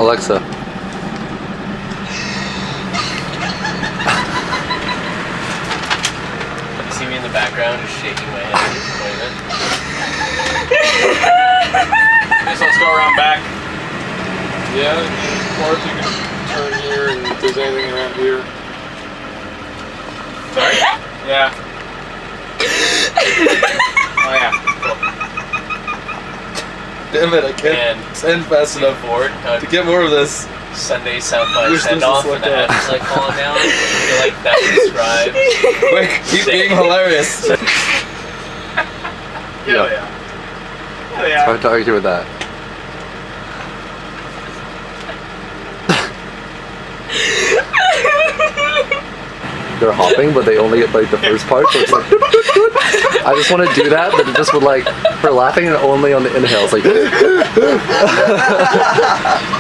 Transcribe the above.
Alexa. You see me in the background just shaking my head in disappointment. Guess let's go around back. Yeah, or if you can turn here and if there's anything around here. Sorry? Yeah. Oh yeah, cool. Damn it, I can't send fast enough Bored. to get more of this. Sunday South by Wish this send off was and the looked head is like falling down. I feel like that describes. Quick, keep being hilarious. Yeah. Yeah. Hard to argue with that. They're hopping, but they only get like the first part, so it's like I just want to do that, but it just would like, for laughing and only on the inhales, like